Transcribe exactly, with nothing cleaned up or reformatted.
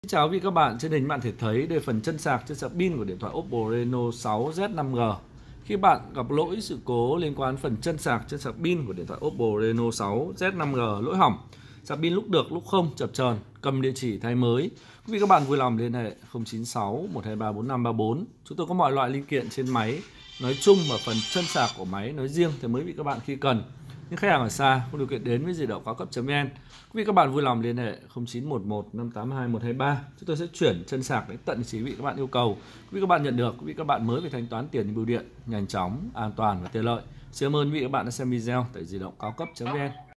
Xin chào quý vị các bạn, trên hình bạn thể thấy đây phần chân sạc chân sạc pin của điện thoại Oppo Reno sáu Z năm G. Khi bạn gặp lỗi sự cố liên quan phần chân sạc chân sạc pin của điện thoại Oppo Reno sáu Z năm G lỗi hỏng, sạc pin lúc được lúc không, chập chờn, cầm địa chỉ thay mới, quý vị các bạn vui lòng liên hệ không chín sáu một hai ba bốn năm ba bốn. Chúng tôi có mọi loại linh kiện trên máy nói chung và phần chân sạc của máy nói riêng thì mới bị các bạn khi cần. Nhưng khách hàng ở xa không điều kiện đến với di động cao cấp.vn, quý vị các bạn vui lòng liên hệ không chín một một năm tám hai một hai ba. Chúng tôi sẽ chuyển chân sạc đến tận chỉ vị các bạn yêu cầu. Quý vị các bạn nhận được, quý vị các bạn mới phải thanh toán tiền như bưu điện, nhanh chóng, an toàn và tiện lợi. Xin ơn quý vị các bạn đã xem video tại di động cao cấp.vn.